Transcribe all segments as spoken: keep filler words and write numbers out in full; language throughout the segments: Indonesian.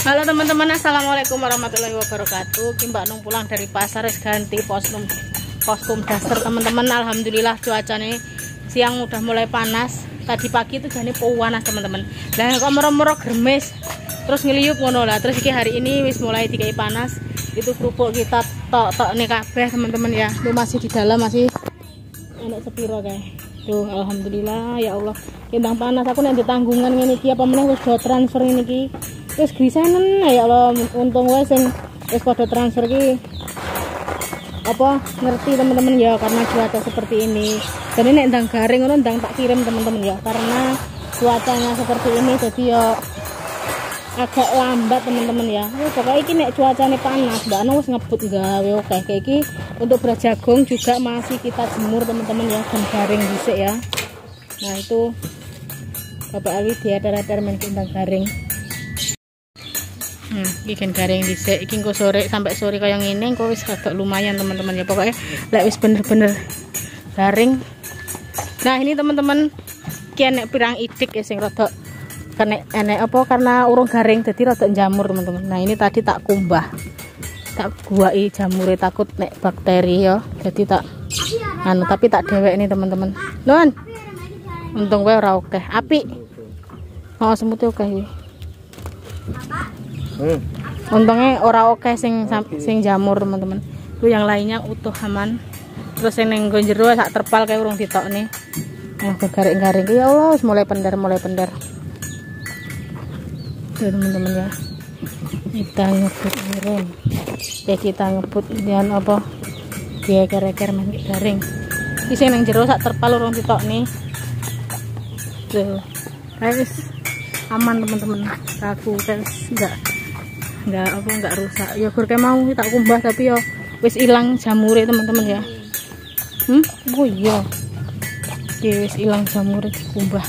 Halo teman-teman, assalamualaikum warahmatullahi wabarakatuh. Mbak Nung pulang dari pasar, ganti kostum kostum daster teman-teman. Alhamdulillah cuacanya siang udah mulai panas. Tadi pagi itu jadi panas teman-teman. Lah kok merem-merem germes, terus ngeliup ngono lah. Terus hari ini wis mulai dikai panas. Itu kerupuk kita tok-tok nih kabeh teman-teman ya. Itu masih di dalam, masih enak sepiro kayak. Tuh alhamdulillah ya Allah. Kembang panas aku nanti tanggungan ini ki apa meneh wis do transfer ini ki. Terus grisanen ya Allah, untung wae sing wis pada transfer ki apa ngerti teman-teman ya, karena cuaca seperti ini. Dan ini ndang garing ngono ndang tak kirim teman-teman ya, karena cuacanya seperti ini jadi ya agak lambat teman-teman ya. Oh, pokoknya iki nek cuacanya panas, Mbak Anu wis ngebut gawe oke. Kayak iki untuk beras jagung juga masih kita jemur teman-teman ya, dan garing dhisik ya. Nah, itu Bapak Alwi diatar-atar main kendang garing. Hmm, bikin garing dhisik. Iki engko sore sampai sore kaya ngene engko wis agak lumayan teman-teman ya. Pokoknya lek wis bener-bener garing. Nah, ini teman-teman ki enek pirang idik ya sing rada kene enek apa karena urung garing jadi rada jamur teman-teman. Nah, ini tadi tak kumbah. Tak guai jamure takut nek bakteri ya. Jadi tak anu tapi tak dewek ini teman-teman. Nun. Untung wae ora akeh. Apik. Oh, semute akeh iki. Hmm. Untungnya ora oke sing sing jamur teman-teman. Itu yang lainnya utuh aman. Terus yang nenggo jero sak terpal kayak urung ditokne. Nah, garing-garing ya Allah, mulai pendar mulai pendar. Tuh teman-teman ya. Kita ngebut garing. Ya kita ngebut dan apa? Dia gereker main garing. Iki sing nang jero sak terpal urung ditokne. Tuh. Guys, aman teman-teman. Aku terus enggak enggak apa enggak rusak ya, gur kayak mau tak kumbah tapi ya wis ilang jamure teman-teman ya. Hmm oh iya ya wis ilang jamure dikumbah.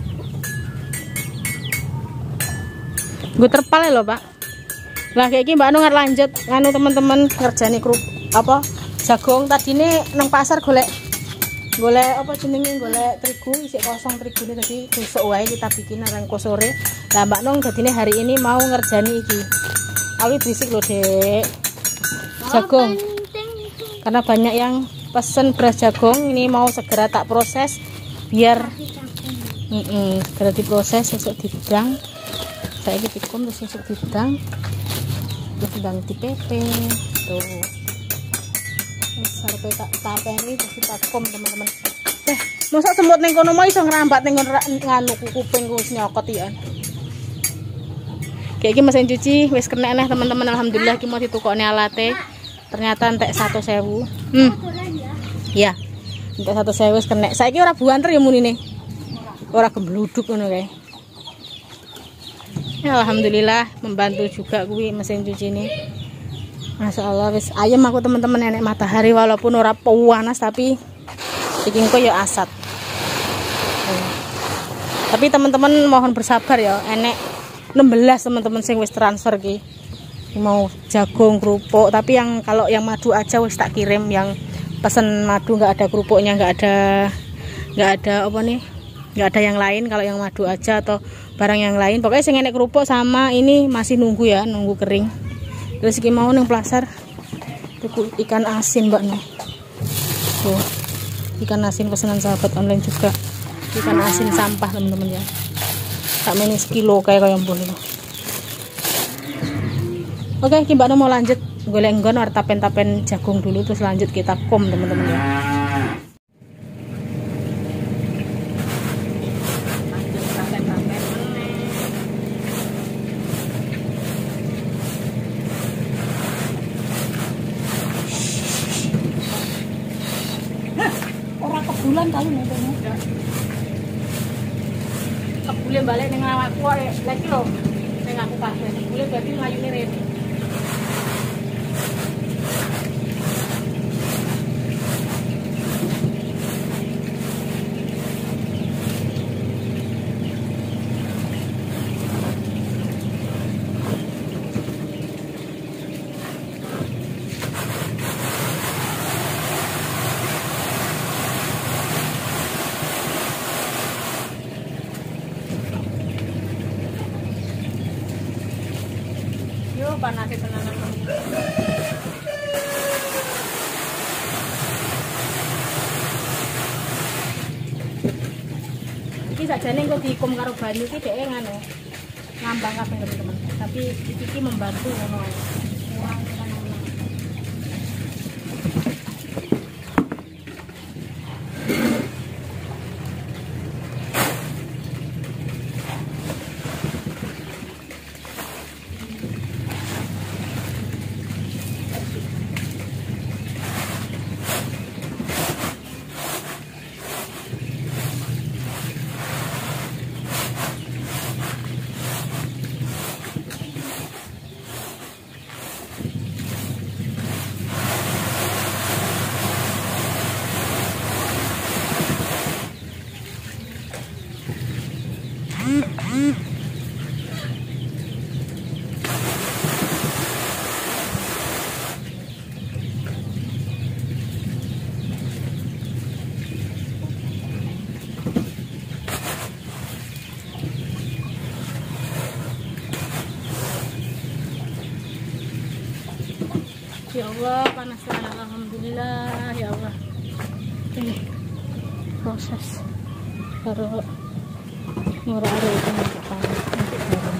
Gue terpal ya loh Pak. Lah kayak gini Mbak Anu nggak lanjut nganu teman-teman ngerjani kerup apa jagung. Tadi ini nang pasar golek golek apa jenenge golek terigu isi kosong terigu ini tadi besok wae kita bikin nang sore. Nah Mbak Nong jadi hari ini mau ngerjani iki. Alwi berisik loh dek jagung karena banyak yang pesen beras jagung. Ini mau segera tak proses biar mm -mm, segera diproses besok didang. Saya ini tikum terus besok didang terus didang di pepe tuh sampai tak tapeni terus kita kom teman-teman. Eh masa semut ning kono mau iso ngrambat ning nganu kuping ku nyokot ya. Kayak gini mesin cuci wis kena nih teman-teman. Alhamdulillah ki mau ditukokne alate ternyata entek satu sewu. Hmm. Ya. Entek satu sewu wis kena. Saiki ora buanter ya munine. Ora gembluduk ngono kae. Ya alhamdulillah membantu juga kuwi mesin cuci ini. Masya Allah wis ayam aku teman-teman, enek matahari walaupun ora panas tapi iki engko ya asat. Hmm. Tapi teman-teman mohon bersabar ya, enek enam belas teman-teman sing wis transfer ki. Mau jagung, kerupuk, tapi yang kalau yang madu aja wis tak kirim. Yang pesen madu nggak ada kerupuknya, nggak ada nggak ada apa nih? Nggak ada yang lain kalau yang madu aja atau barang yang lain. Pokoknya sing enek kerupuk sama ini masih nunggu ya, nunggu kering. Terus iki mau nang pasar tuku ikan asin Mbak nih. Tuh. Ikan asin pesanan sahabat online juga. Ikan asin sampah teman-teman ya. Tak meni sekilo kayak kayak mbon itu. Oke, okay, Mbak mau lanjut golek nggon arep tapen-tapen jagung dulu terus lanjut kita kom teman-teman ya. Orang kebulan kali nih. Boleh balik dengan awakku lagi loh dengan aku pakai boleh berarti melayuni ready. Aduh, panas tenan. Iki sajane engko diikum karo banyu iki dhek ngono. Ngambang kabeh teman-teman. Tapi iki membantu ngono. Ya Allah, panas banget. Alhamdulillah, ya Allah. Ini proses baru murah ada itu untuk panas untuk garam.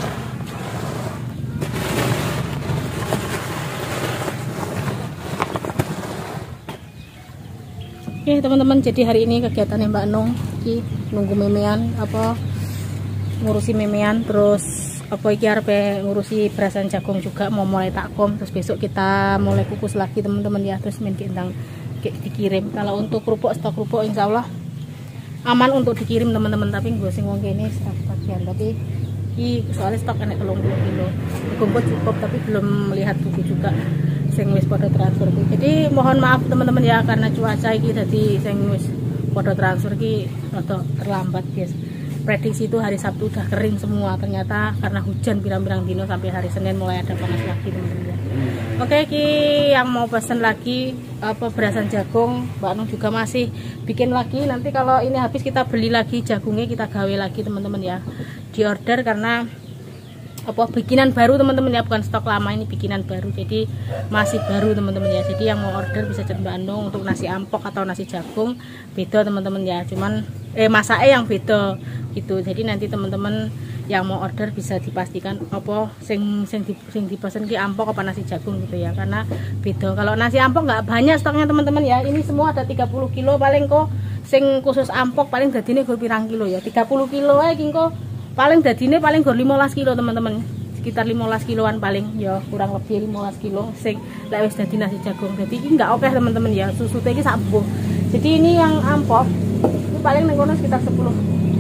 Oke teman-teman, jadi hari ini kegiatannya Mbak Nung iki nunggu memean apa ngurusi memean, terus apa iki arepe ngurusi berasan jagung juga mau mulai takom, terus besok kita mulai kukus lagi teman-teman ya, terus main kendang dikirim. Kalau untuk kerupuk, stok kerupuk insya Allah aman untuk dikirim teman-teman, tapi gue sing wong kene bagian, tapi iki soalnya stok enek telung puluh kilo dikumpul cukup, tapi belum melihat buku juga sing wis podo transfer. Jadi mohon maaf teman-teman ya, karena cuaca iki dadi sing wis podo transfer iki rada terlambat guys. Prediksi itu hari Sabtu udah kering semua, ternyata karena hujan pirang-pirang dino sampai hari Senin mulai ada panas lagi teman-teman. Oke, ki yang mau pesen lagi apa berasan jagung, Mbak Nung juga masih bikin lagi. Nanti kalau ini habis kita beli lagi jagungnya, kita gawe lagi teman-teman ya. Di order karena apa bikinan baru teman-teman ya, bukan stok lama, ini bikinan baru, jadi masih baru teman-teman ya. Jadi yang mau order bisa chat Mbak Nung untuk nasi ampok atau nasi jagung beda teman-teman ya, cuman eh masaknya yang beda gitu. Jadi nanti teman-teman yang mau order bisa dipastikan apa sing sing di, sing dipesen ki ampok apa nasi jagung gitu ya, karena beda. Kalau nasi ampok nggak banyak stoknya teman-teman ya, ini semua ada tiga puluh kilo paling kok. Sing khusus ampok paling dadine gue pirang kilo ya, tiga puluh kilo ae ki kok paling dadine paling gue lima belas kilo teman-teman, sekitar lima belas kiloan paling ya, kurang lebih lima belas kilo sing lek wis dadi nasi jagung. Jadi ini enggak oke teman-teman ya, susu teh iki sabuh. Jadi ini yang ampok itu paling nang kono sekitar sepuluh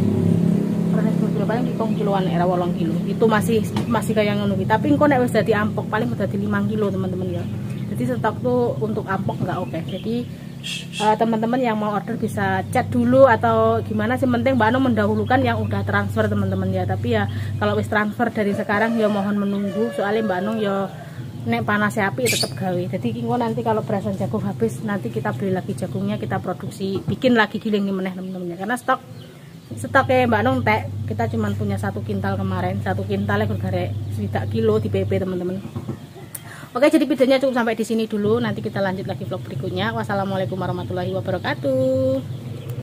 kilo, paling hitung kiloan era wolong kilo. Itu masih masih kayak ngono iki. Tapi engko nek wis dadi ampok paling udah dadi lima kilo teman-teman ya. Jadi stok tuh untuk ampok enggak oke. Jadi Uh, teman-teman yang mau order bisa chat dulu atau gimana sih, penting Mbak Nung mendahulukan yang udah transfer teman-teman ya. Tapi ya kalau wis transfer dari sekarang ya mohon menunggu, soalnya Mbak Nung ya nek panas api tetap gawe. Jadi kingko nanti kalau berasan jagung habis, nanti kita beli lagi jagungnya, kita produksi bikin lagi giling meneh teman-teman ya. Karena stok stoknya Mbak Nung tek kita cuma punya satu kintal kemarin, satu kintalnya bergarek swidak kilo di P P teman-teman. Oke, jadi videonya cukup sampai di sini dulu. Nanti kita lanjut lagi vlog berikutnya. Wassalamualaikum warahmatullahi wabarakatuh.